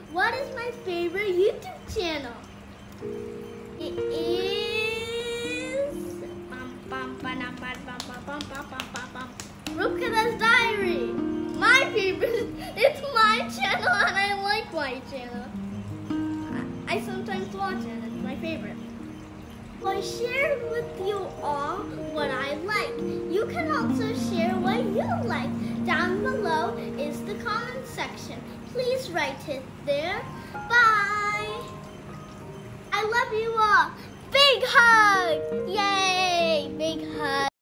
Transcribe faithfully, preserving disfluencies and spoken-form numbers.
What is my favorite YouTube channel? It is Roopkatha's Diary. My favorite. It's my channel and I like my channel. I sometimes watch it. It's my favorite. I shared with you all what I like. You can also share what you like. Down below is the comment section. Please write it there. Bye. I love you all. Big hug. Yay. Big hug.